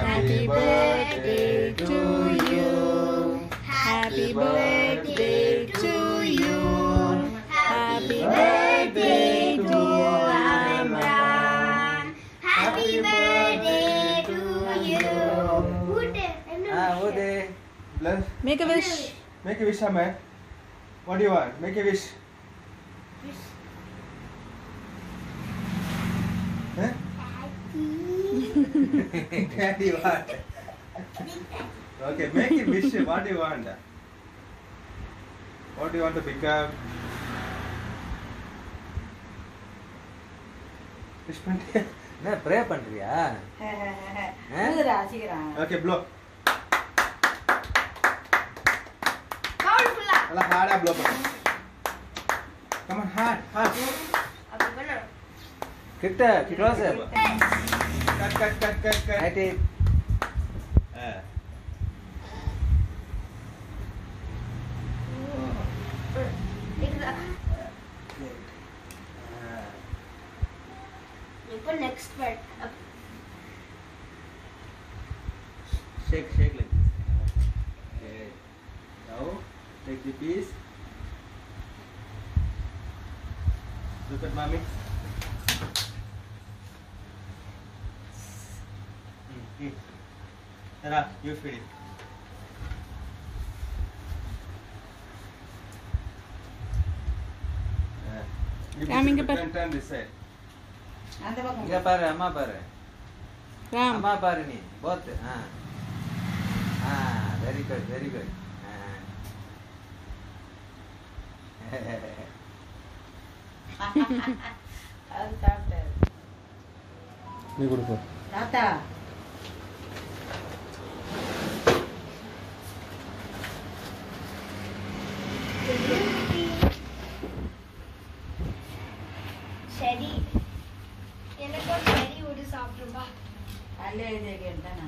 Happy birthday to you. Happy birthday to you. Happy birthday to Imran. Happy birthday to you. Bless. Make a wish. Make a wish, Aman. What do you want? Make a wish. Huh? Daddy, what? Okay, make a wish. What do you want? What do you want to become? Wish பண்ணியா? நான் pray பண்றியா? ஊதுடா சீக்கிரம். Okay, blow. பவர்ஃபுல்லா. நல்லா ஹார்டா blow பண்ணு. Come on, hard. அப்ப பண்ணு. கிட்ட க்ளோஸ் Cut. ரைட் இப்போ next part. Shake like this. Okay. Now take the piece. Look at mommy. Tara, you feed it. Ram, turn this side. அந்த பக்கம். இங்க பாரு அம்மா பாரு ராம். அம்மா பாரு நீ போத் வெரி குட் அது சாப்பிட்டாரு. நீ கொடுப்போ. தாத்தா. சரி. எனக்கு சரி ஒரு சாப்பிடுவா. அல்ல இது கேட்டானா.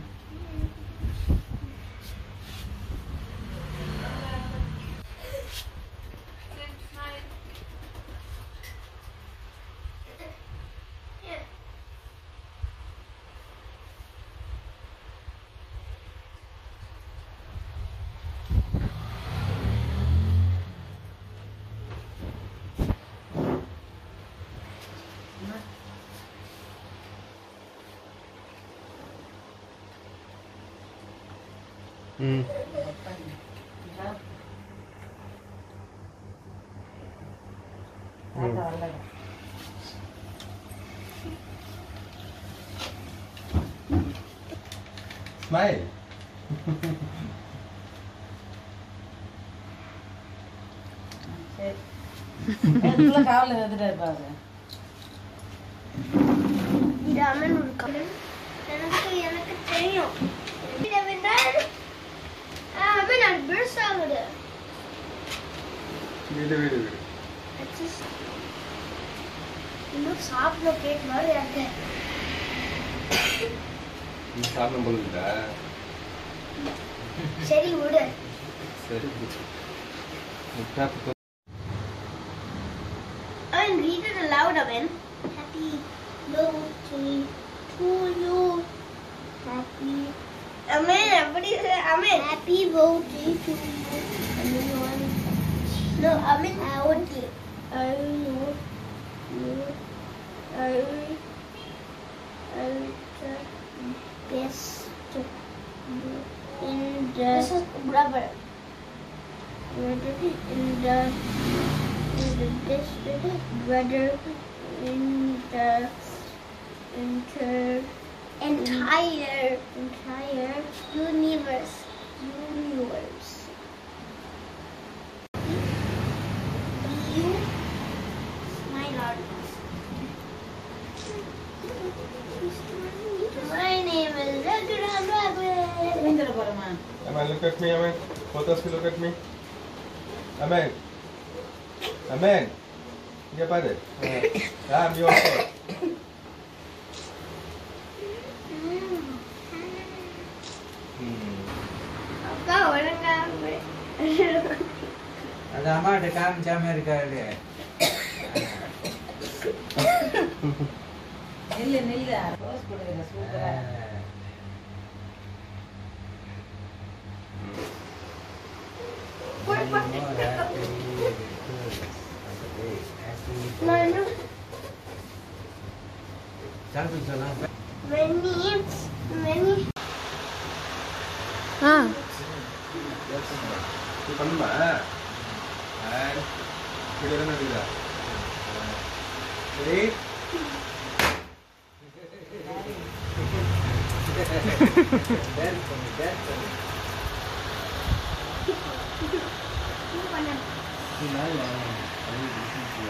Smile. அதுக்குள்ள காவல வந்துட்டாரு பாரு. இது அம்மன் ஒரு கவலை. எனக்கு தெரியும். இதை விட்டால் அம்மன் அது பெருசு ஆகுது. வீடு. இன்னும் சாப்பிட கேக் மாதிரி இருக்கு. நீ சாப்பிடும் போலுடா. சரி விடு. சரி. முட்டாப்பு. And read it aloud, Aman. Happy birthday to you. Happy. Aman, everybody say Aman. Happy birthday to you. Aman. No, Aman. Birthday. I know. Best in the. This is rubber. In the best brother in the entire universe. You smile on us. My name is Raghuram Raghun. நீந்தல போறமா. Aman, look at me, Aman. Both of you look at me. Aman. Here, padre. Ram, you also. Akka, oranga. அது அம்மாட்ட காமிச்சாம இருக்காரு நில்லு rose கொடுக்குற சூப்பரா No. சாப்பிட்டு சொல்லலாம் Many. இது பண்ணுமா and இது என்ன இதுடா ரெடி டான்ஸ் பண்ணு You wanna நல்லா